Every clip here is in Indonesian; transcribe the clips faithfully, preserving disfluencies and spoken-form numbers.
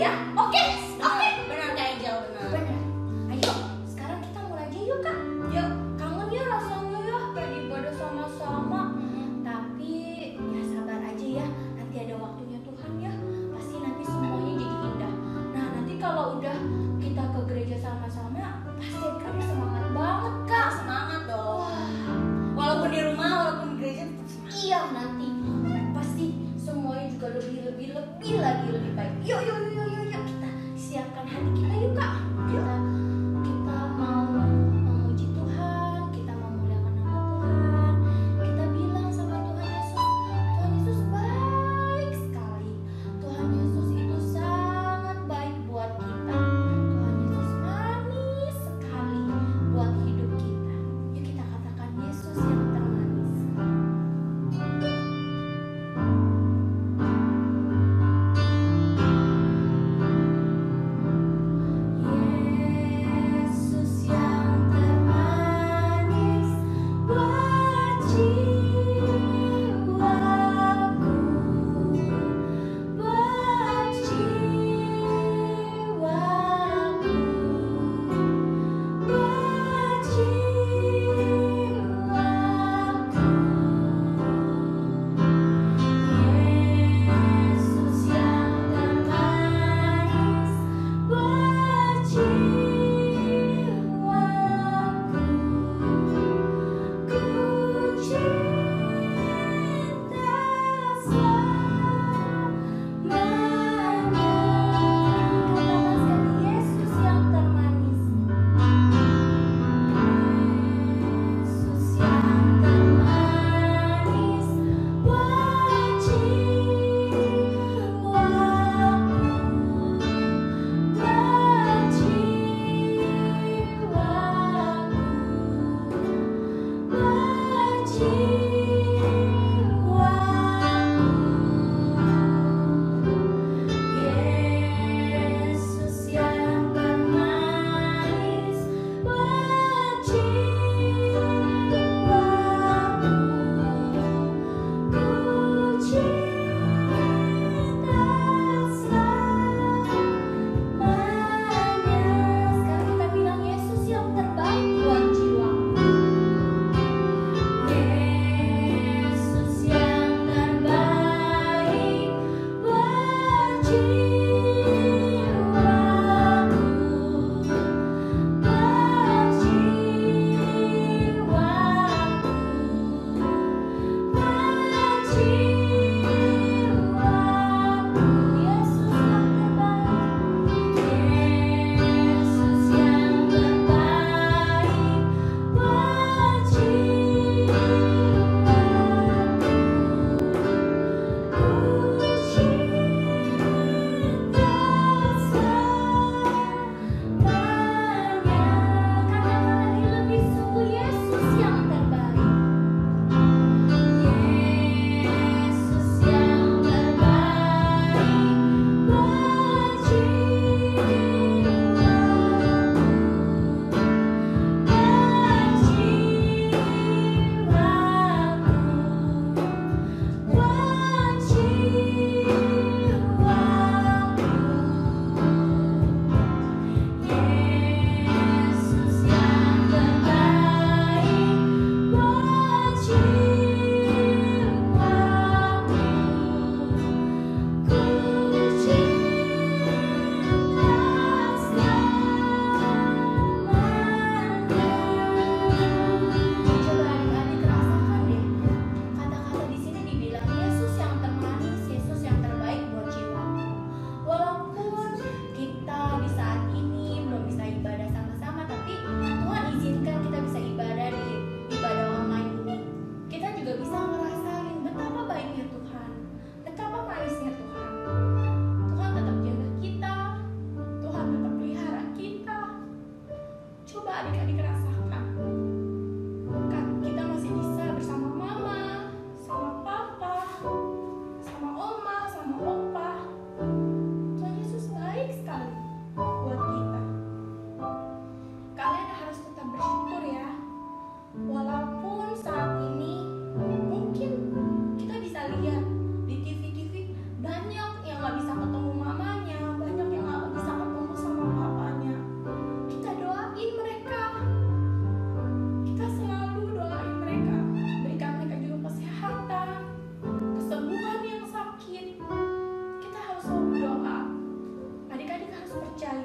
ya. Oke, oke. Benar Kak Angel, benar. Benar. Ayo, sekarang kita mulai aja yuk Kak. Yuk. Kangen ya rasanya ya kayak ibadah sama-sama. Tapi ya sabar aja ya. Nanti ada waktunya Tuhan ya. Pasti nanti semuanya jadi indah. Nah nanti kalau udah kita ke gereja sama-sama, pasti adik-adik semangat banget Kak. Semangat dong. Wah, Walaupun di rumah, walaupun di gereja tetap semangat. iya nanti pasti semuanya juga lebih lebih lebih lagi lebih baik. Yuk yuk yuk yuk yuk.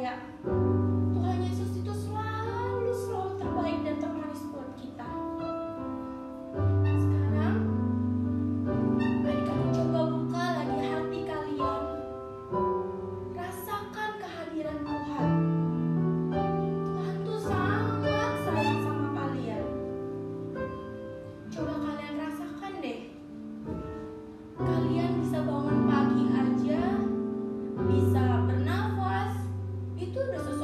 percaya Tuhan Yesus itu selalu selalu terbaik dan termanis buat kita. Sekarang adik-adik coba buka lagi hati kalian, rasakan kehadiran Tuhan. Tuhan tuh sangat sayang sama kalian. Coba kalian rasakan deh, kalian bisa bangun pagi aja, bisa bernafas, itu udah sesuatu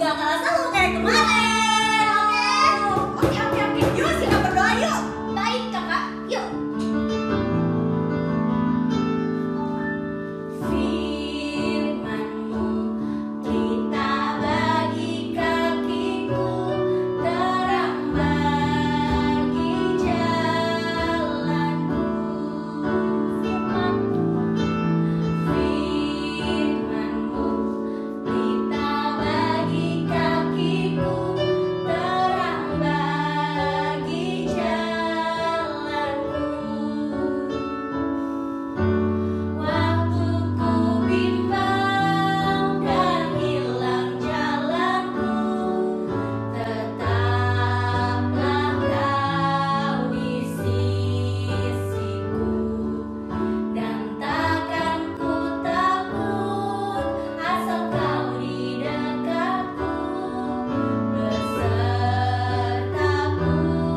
bakal selalu kayak kemarin. Oke? Oke, oke, oke. Yuk, kita berdoa yuk. Baik, Kakak. Yuk. Firman-Mu pelita bagi kakiku, terang bagi jalanku. Firman-Mu, Firman-Mu pelita bagi kakiku, terang bagi jalanku. Waktuku bimbang dan hilang jalanku, tetaplah Kau di sisiku, dan takkan ku takut asal Kau di dekatku, besertaku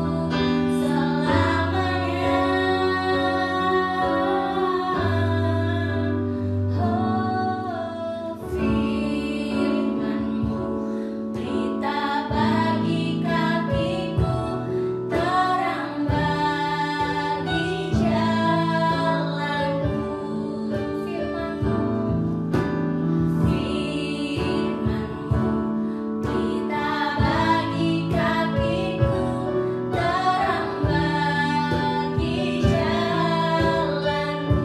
selamanya. Oh, firman-Mu pelita bagi kakiku, terang bagi jalanku. Firman-Mu, Firman-Mu pelita bagi kakiku, terang bagi jalanku.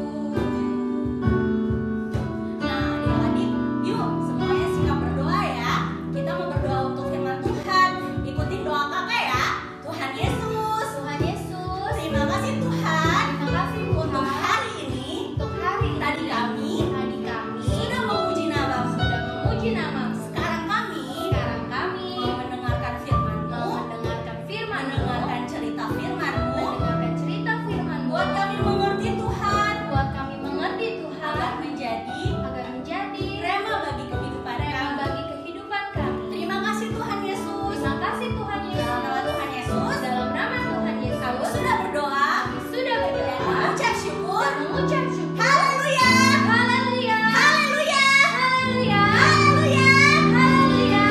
Nah, adik-adik, yuk semuanya sikap berdoa ya. Kita mau berdoa untuk firman Tuhan. Ikutin doa kakak ya. Tuhan Yesus, Tuhan Yesus, terima kasih Tuhan. terima kasih Untuk Tuhan. hari ini Untuk hari ini tadi kami tadi kami sudah memuji namamu. sudah memuji namamu. Sekarang kami Sekarang kami mau mendengarkan firman-Mu, mau mendengarkan firman-Mu, mendengarkan cerita firman-Mu, mendengarkan cerita firman-Mu, buat kami mengerti Tuhan, buat kami mengerti agar Tuhan, menjadi agar menjadi rema bagi kehidupan rema kami. bagi kehidupan kami. Terima kasih Tuhan Yesus. Terima kasih Tuhan Dalam nama Yesus. Tuhan Yesus, Dalam nama Tuhan kami Yesus, sudah berdoa kami sudah dan berdoa mengucap syukur. dan mengucap syukur. Haleluya. Haleluya. Haleluya. Haleluya. Haleluya. Haleluya.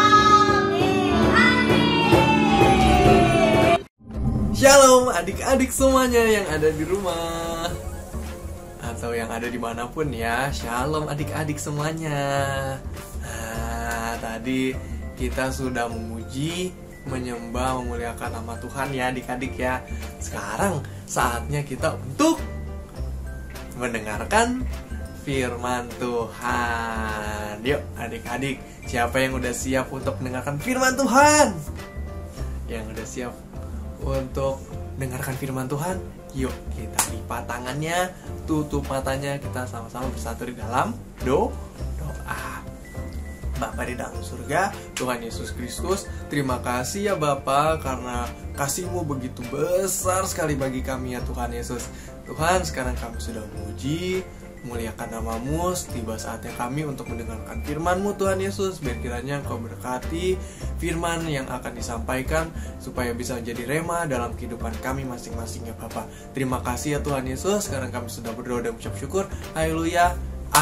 Amin. Shalom adik-adik semuanya yang ada di rumah atau yang ada dimanapun ya. Shalom adik-adik semuanya. Nah, tadi kita sudah memuji, menyembah, memuliakan nama Tuhan ya adik-adik ya. Sekarang saatnya kita untuk mendengarkan firman Tuhan. Yuk adik-adik, siapa yang udah siap untuk mendengarkan firman Tuhan? Yang udah siap untuk dengarkan firman Tuhan? Yuk kita lipat tangannya, tutup matanya, kita sama-sama bersatu di dalam do doa. Bapa di dalam surga, Tuhan Yesus Kristus, terima kasih ya Bapa karena kasih-Mu begitu besar sekali bagi kami ya Tuhan Yesus. Tuhan, sekarang kami sudah memuji, muliakan nama-Mu. Tiba saatnya kami untuk mendengarkan firman-Mu Tuhan Yesus. Biar kiranya Engkau berkati firman yang akan disampaikan supaya bisa menjadi rema dalam kehidupan kami masing-masing ya Bapa. Terima kasih ya Tuhan Yesus. Sekarang kami sudah berdoa dan mengucap syukur. Haleluya.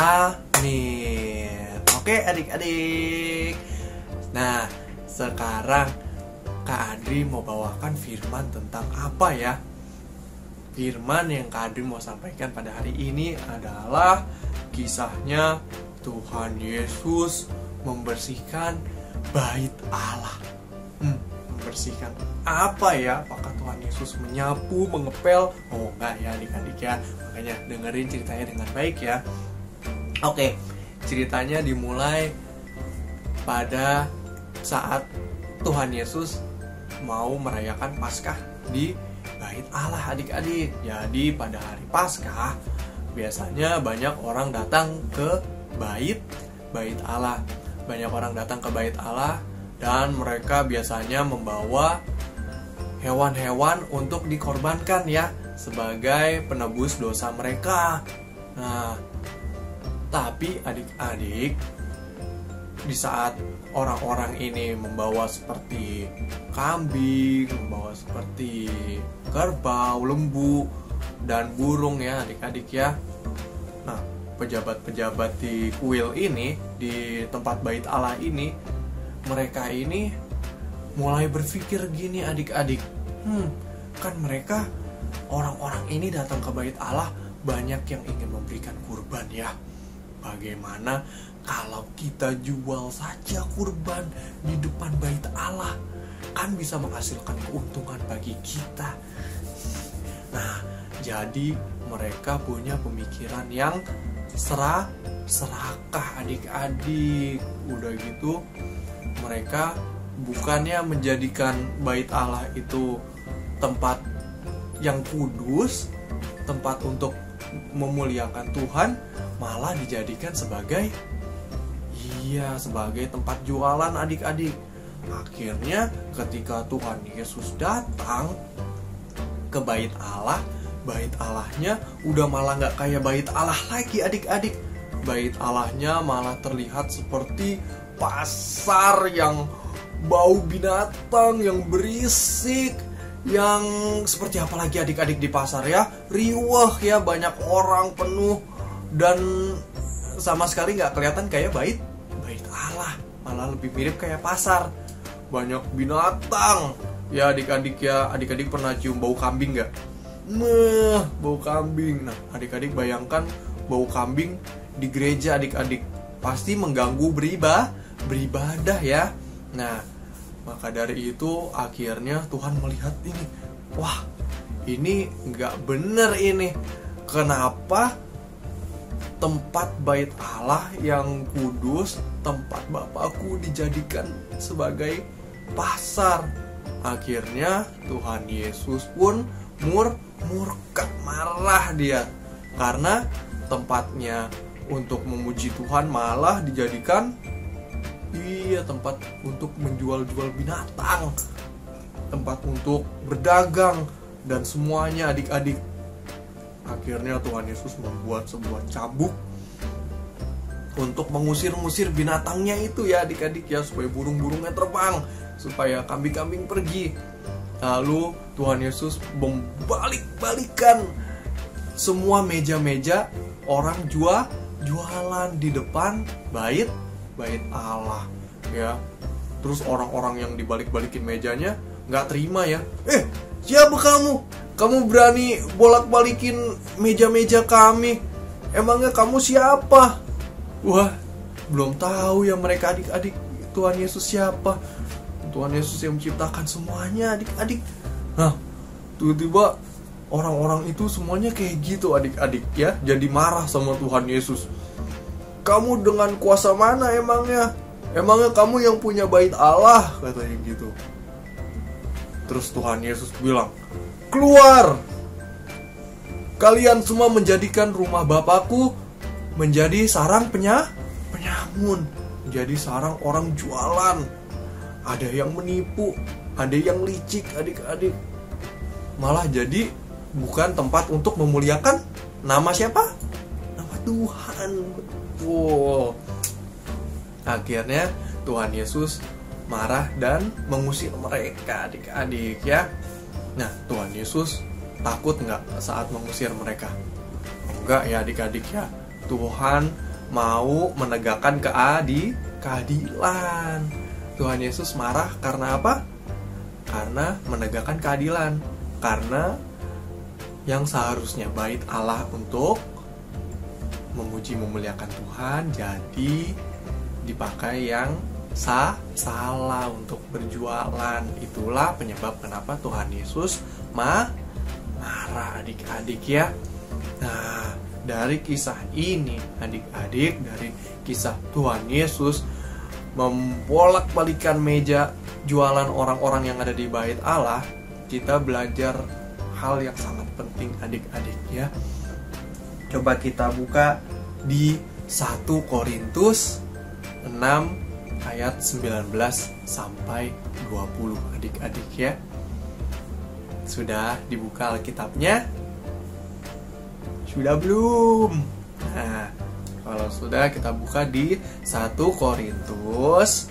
Amin. Oke adik-adik. Nah, sekarang Kak Adri mau bawakan firman tentang apa ya? Firman yang Kak Adri mau sampaikan pada hari ini adalah kisahnya Tuhan Yesus membersihkan bait Allah. Hmm, membersihkan apa ya? Apakah Tuhan Yesus menyapu, mengepel? Oh enggak ya adik-adik ya. Makanya dengerin ceritanya dengan baik ya. Oke, ceritanya dimulai pada saat Tuhan Yesus mau merayakan Paskah di bait Allah adik-adik. Jadi pada hari Paskah biasanya banyak orang datang ke bait bait Allah. Banyak orang datang ke bait Allah dan mereka biasanya membawa hewan-hewan untuk dikorbankan ya sebagai penebus dosa mereka. Nah, tapi adik-adik, di saat orang-orang ini membawa seperti kambing, membawa seperti kerbau, lembu, dan burung ya adik-adik ya. Nah, pejabat-pejabat di kuil ini, di tempat bait Allah ini, mereka ini mulai berpikir gini adik-adik. Hmm, kan mereka orang-orang ini datang ke bait Allah banyak yang ingin memberikan kurban ya. Bagaimana kalau kita jual saja kurban di depan bait Allah? Kan bisa menghasilkan keuntungan bagi kita. Nah, jadi mereka punya pemikiran yang serah serakah adik-adik. Udah gitu mereka bukannya menjadikan bait Allah itu tempat yang kudus, tempat untuk memuliakan Tuhan, malah dijadikan sebagai iya sebagai tempat jualan adik-adik. Akhirnya ketika Tuhan Yesus datang ke bait Allah, bait Allahnya udah malah gak kayak bait Allah lagi adik-adik. Bait Allahnya malah terlihat seperti pasar yang bau binatang, yang berisik, yang seperti apa lagi adik-adik di pasar ya, riuh ya, banyak orang penuh, dan sama sekali gak kelihatan kayak bait bait Allah, malah lebih mirip kayak pasar. Banyak binatang ya adik-adik ya. Adik-adik pernah cium bau kambing gak? Meh, bau kambing. Nah adik-adik bayangkan bau kambing di gereja adik-adik, pasti mengganggu beribadah beribadah ya. Nah maka dari itu akhirnya Tuhan melihat ini, wah ini gak bener ini. Kenapa tempat bait Allah yang kudus, tempat Bapakku, dijadikan sebagai pasar? Akhirnya Tuhan Yesus pun mur murka, marah dia, karena tempatnya untuk memuji Tuhan malah dijadikan iya tempat untuk menjual-jual binatang, tempat untuk berdagang dan semuanya adik-adik. Akhirnya Tuhan Yesus membuat sebuah cambuk untuk mengusir-ngusir binatangnya itu ya adik-adik ya, supaya burung-burungnya terbang, supaya kambing-kambing pergi. Lalu Tuhan Yesus membalik-balikan semua meja-meja orang jual jualan di depan bait bait Allah ya. Terus orang-orang yang dibalik-balikin mejanya nggak terima ya. Eh, siapa kamu? Kamu berani bolak-balikin meja-meja kami? Emangnya kamu siapa? Wah, belum tahu ya mereka adik-adik Tuhan Yesus siapa. Tuhan Yesus yang menciptakan semuanya adik-adik. Nah, tiba-tiba orang-orang itu semuanya kayak gitu adik-adik ya. Jadi marah sama Tuhan Yesus. Kamu dengan kuasa mana emangnya? Emangnya kamu yang punya bait Allah? Katanya gitu. Terus Tuhan Yesus bilang, keluar! Kalian semua menjadikan rumah Bapakku menjadi sarang penya, penyamun, menjadi sarang orang jualan. Ada yang menipu, ada yang licik adik-adik. Malah jadi bukan tempat untuk memuliakan nama siapa? Nama Tuhan. Wow. Akhirnya Tuhan Yesus marah dan mengusir mereka adik-adik ya. Nah Tuhan Yesus takut nggak saat mengusir mereka? Enggak ya adik-adik ya. Tuhan mau menegakkan keadi, keadilan. Tuhan Yesus marah karena apa? Karena menegakkan keadilan. Karena yang seharusnya bait Allah untuk memuji memuliakan Tuhan, jadi dipakai yang sah, salah untuk berjualan. Itulah penyebab kenapa Tuhan Yesus ma marah adik-adik ya. Nah, dari kisah ini adik-adik, dari kisah Tuhan Yesus membolak-balikan meja jualan orang-orang yang ada di bait Allah, kita belajar hal yang sangat penting adik-adik ya. Coba kita buka di satu Korintus enam ayat sembilan belas sampai dua puluh adik-adik ya. Sudah dibuka Alkitabnya? Sudah belum? Nah, kalau sudah kita buka di satu Korintus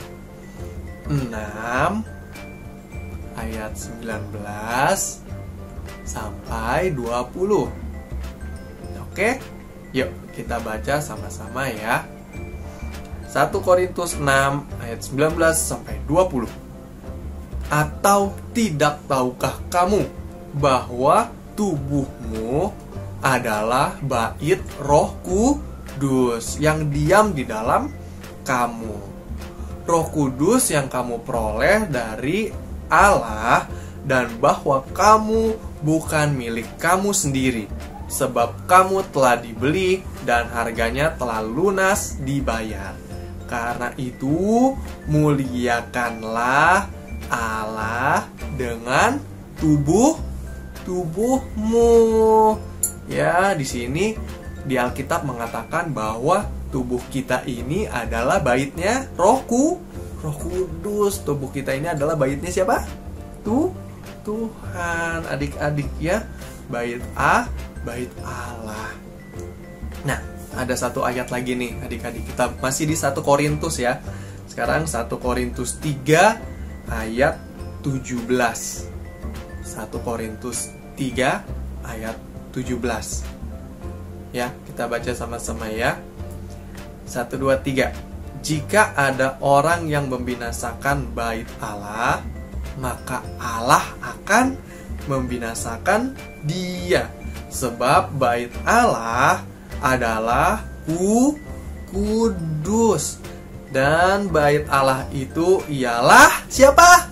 enam ayat sembilan belas sampai dua puluh. Oke? Yuk kita baca sama-sama ya. satu Korintus enam ayat sembilan belas sampai dua puluh. Atau tidak tahukah kamu bahwa tubuhmu adalah bait Roh Kudus yang diam di dalam kamu. Roh Kudus yang kamu peroleh dari Allah, dan bahwa kamu bukan milik kamu sendiri, sebab kamu telah dibeli dan harganya telah lunas dibayar. Karena itu muliakanlah Allah dengan tubuh tubuhmu. Ya, di sini di Alkitab mengatakan bahwa tubuh kita ini adalah baitnya Rohku, Roh Kudus. Tubuh kita ini adalah baitnya siapa? Tuh, Tuhan. Adik-adik ya, bait A, bait Allah. Nah, ada satu ayat lagi nih adik-adik, kita masih di satu Korintus ya. Sekarang satu Korintus tiga ayat tujuh belas. satu Korintus tiga ayat tujuh belas. Ya, kita baca sama-sama ya. satu, dua, tiga. Jika ada orang yang membinasakan bait Allah, maka Allah akan membinasakan dia. Sebab bait Allah adalah ku kudus, dan bait Allah itu ialah siapa?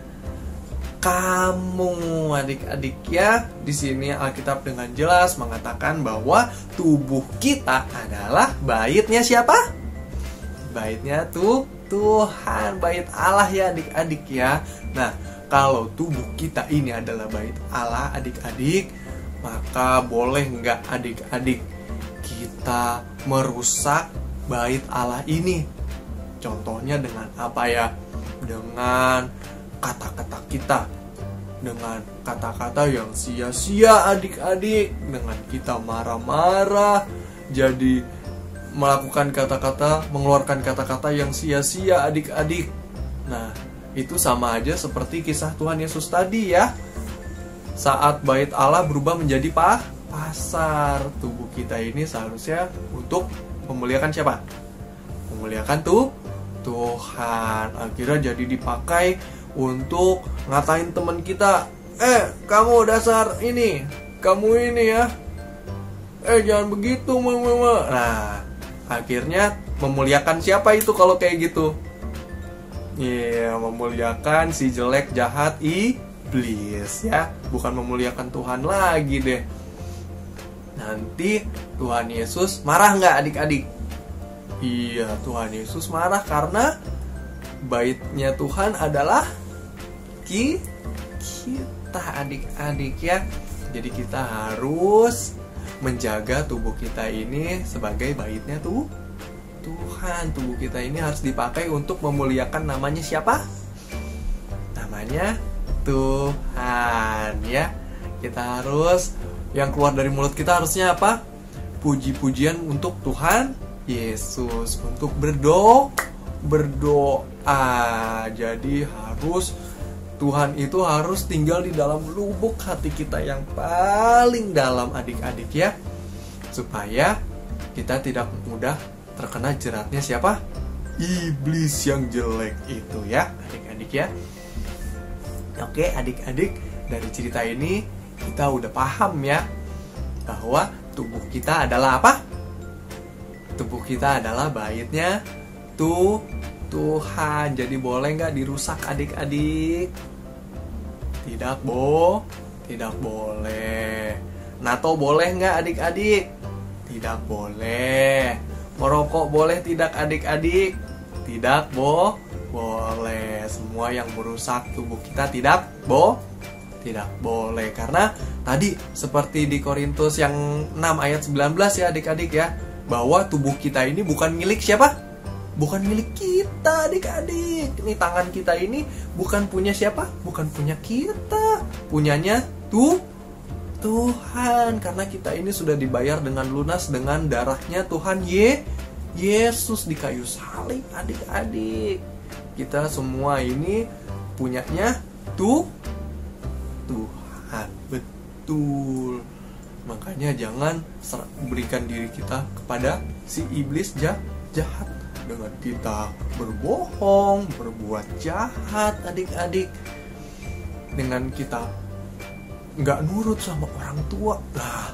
Kamu, adik-adik ya. Di sini Alkitab dengan jelas mengatakan bahwa tubuh kita adalah baitnya siapa? Baitnya tuh Tuhan, bait Allah ya adik-adik ya. Nah, kalau tubuh kita ini adalah bait Allah adik-adik, maka boleh nggak adik-adik kita merusak bait Allah ini? Contohnya dengan apa ya? Dengan kata-kata kita, dengan kata-kata yang sia-sia adik-adik, dengan kita marah-marah, jadi melakukan kata-kata, mengeluarkan kata-kata yang sia-sia adik-adik. Nah, itu sama aja seperti kisah Tuhan Yesus tadi ya. Saat bait Allah berubah menjadi pa, pasar, tubuh kita ini seharusnya untuk memuliakan siapa? Memuliakan tuh Tuhan. Akhirnya jadi dipakai untuk ngatain teman kita. Eh, kamu dasar ini, kamu ini ya. Eh, jangan begitu, mama. Nah, akhirnya memuliakan siapa itu kalau kayak gitu? Iya, yeah, memuliakan si jelek, jahat, iblis ya. Bukan memuliakan Tuhan lagi deh. Nanti Tuhan Yesus marah nggak adik-adik? Iya, Tuhan Yesus marah karena baitnya Tuhan adalah ki kita adik-adik ya. Jadi kita harus menjaga tubuh kita ini sebagai baitnya tuh Tuhan. Tubuh kita ini harus dipakai untuk memuliakan namanya siapa? Namanya Tuhan ya. Kita harus, yang keluar dari mulut kita harusnya apa? Puji-pujian untuk Tuhan Yesus, untuk berdoa, berdoa. Jadi harus, Tuhan itu harus tinggal di dalam lubuk hati kita yang paling dalam adik-adik ya. Supaya kita tidak mudah terkena jeratnya siapa? Iblis yang jelek itu ya adik-adik ya. Oke adik-adik, dari cerita ini kita udah paham ya bahwa tubuh kita adalah apa? Tubuh kita adalah baitnya tuh Tuhan. Jadi boleh nggak dirusak adik-adik? Tidak bo, tidak boleh. Nato boleh nggak adik-adik? Tidak boleh. Merokok boleh tidak adik-adik? Tidak bo, boleh. Semua yang merusak tubuh kita tidak bo, tidak boleh. Karena tadi seperti di Korintus yang enam ayat sembilan belas ya adik-adik ya, bahwa tubuh kita ini bukan milik siapa? Bukan milik kita adik-adik. Ini tangan kita ini bukan punya siapa? Bukan punya kita. Punyanya tuh Tuhan. Karena kita ini sudah dibayar dengan lunas dengan darahnya Tuhan Ye Yesus di kayu salib adik-adik. Kita semua ini punyanya tuh Tuhan. Betul. Makanya jangan berikan diri kita kepada si iblis jah, jahat. dengan kita berbohong, berbuat jahat adik-adik, dengan kita nggak nurut sama orang tua, nah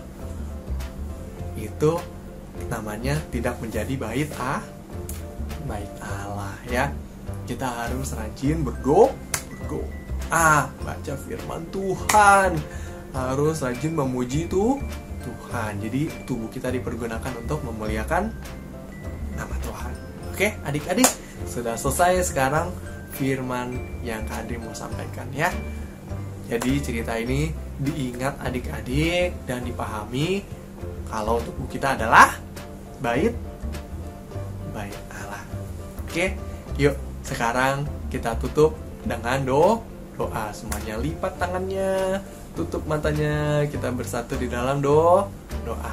itu namanya tidak menjadi bait ah bait Allah ya. Kita harus rajin berdoa, berdoa, baca firman Tuhan, harus rajin memuji tuh Tuhan. Jadi tubuh kita dipergunakan untuk memuliakan nama Tuhan. Oke, adik-adik, sudah selesai sekarang firman yang Kak Adri mau sampaikan ya. Jadi cerita ini diingat adik-adik dan dipahami kalau tubuh kita adalah bait bait Allah. Oke, yuk sekarang kita tutup dengan do doa. Semuanya lipat tangannya, tutup matanya, kita bersatu di dalam do doa.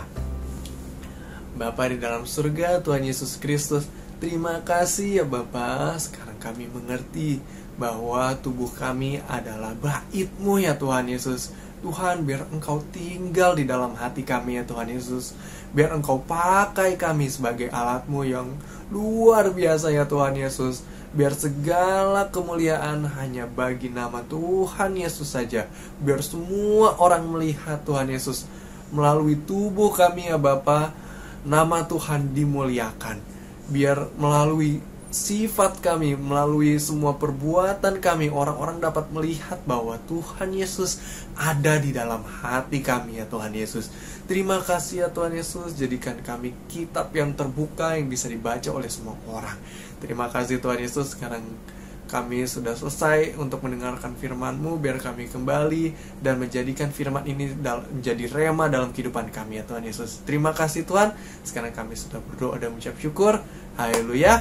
Bapa di dalam surga, Tuhan Yesus Kristus, terima kasih ya Bapa. Sekarang kami mengerti bahwa tubuh kami adalah bait-Mu ya Tuhan Yesus. Tuhan, biar Engkau tinggal di dalam hati kami ya Tuhan Yesus. Biar Engkau pakai kami sebagai alat-Mu yang luar biasa ya Tuhan Yesus. Biar segala kemuliaan hanya bagi nama Tuhan Yesus saja. Biar semua orang melihat Tuhan Yesus melalui tubuh kami ya Bapa, nama Tuhan dimuliakan. Biar melalui sifat kami, melalui semua perbuatan kami, orang-orang dapat melihat bahwa Tuhan Yesus ada di dalam hati kami ya Tuhan Yesus. Terima kasih ya Tuhan Yesus, jadikan kami kitab yang terbuka yang bisa dibaca oleh semua orang. Terima kasih Tuhan Yesus. Sekarang kami sudah selesai untuk mendengarkan firman-Mu. Biar kami kembali dan menjadikan firman ini menjadi rema dalam kehidupan kami ya Tuhan Yesus. Terima kasih Tuhan. Sekarang kami sudah berdoa dan mengucap syukur. Haleluya,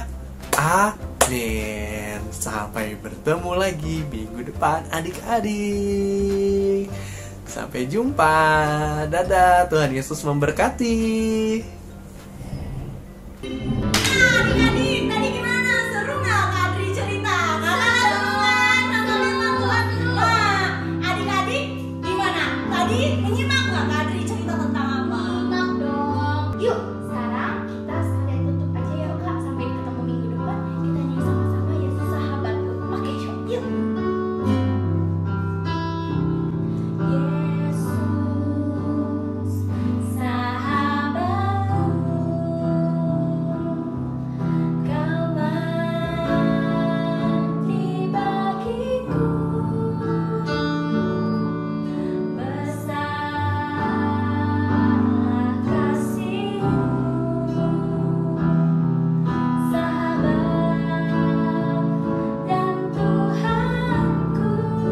amin. Sampai bertemu lagi minggu depan adik-adik. Sampai jumpa. Dadah, Tuhan Yesus memberkati. Adik-adik, tadi gimana? Seru nggak Kak Adri cerita? Kakak teman, nama-nama Tuhan. Wah, adik-adik gimana? Tadi menyimak nggak Kak Adri cerita tentang apa? Enak dong. Yuk, sekarang kita sekalian tutup aja ya Kak. Sampai ketemu minggu depan. Kita nyanyi sama-sama Yesus sahabatku. Oke, yuk. Yuk. Yesus sahabatku, Kau mati bagiku, besar kasih-Mu, sahabat dan Tuhanku,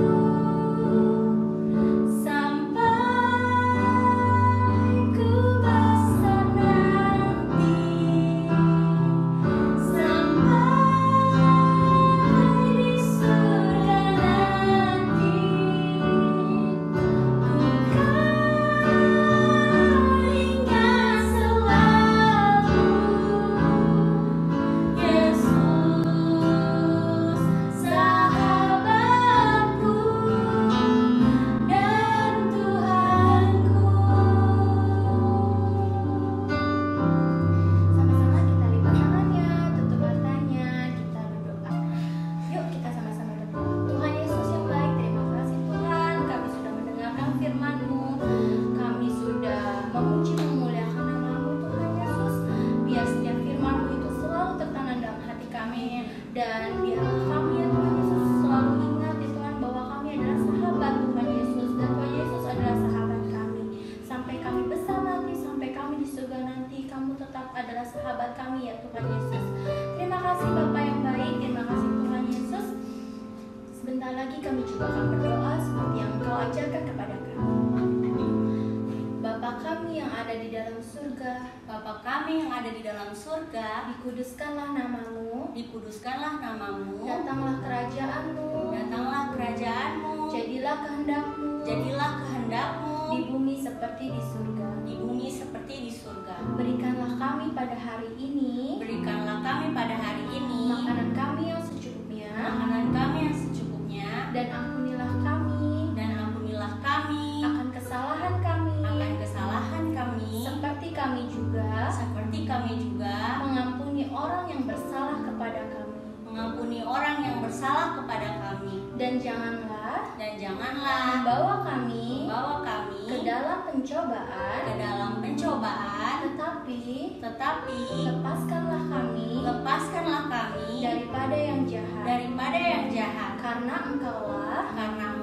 sampai ku besar nanti, sampai di surga nanti, ku kau ingat selalu, Yesus sahabatku dan Tuhanku. Sama-sama kita lipat tangannya, tutup matanya, kita berdoa. Yuk kita sama-sama berdoa. Tuhan Yesus yang baik, terima kasih Tuhan, kami sudah mendengarkan firman-Mu. Kami sudah memuji memuliakan nama-Mu Tuhan Yesus. Biar setiap firman-Mu itu selalu tertanam dalam hati kami. Dan biarlah kami ya Tuhan Yesus selalu ingat ya Tuhan bahwa kami adalah sahabat Tuhan Yesus. Dan Tuhan Yesus adalah sahabat kami. Sampai kami besar nanti, sampai kami di surga nanti, Kamu tetap adalah sahabat kami ya Tuhan Yesus. Terima kasih Bapa yang baik, terima kasih Tuhan Yesus. Sebentar lagi kami juga akan berdoa seperti yang Engkau ajarkan kepada kami. Bapa kami yang ada di dalam surga, Bapa kami yang ada di dalam surga, dikuduskanlah nama-Mu, dikuduskanlah namamu, datanglah kerajaan-Mu, datanglah kerajaanmu, jadilah kehendak-Mu jadilah kehendakmu di bumi seperti di surga. di bumi seperti di surga. Berikanlah kami pada hari ini Berikanlah kami pada hari ini makanan kami yang secukupnya, makanan kami yang secukupnya, dan ampunilah kami dan ampunilah kami akan kesalahan kami, akan kesalahan kami, seperti kami juga seperti kami juga mengampuni orang yang bersalah Dan janganlah dan janganlah membawa kami membawa kami ke dalam pencobaan, ke dalam pencobaan, tetapi tetapi lepaskanlah kami lepaskanlah kami daripada yang jahat. daripada yang jahat. Karena Engkaulah Karena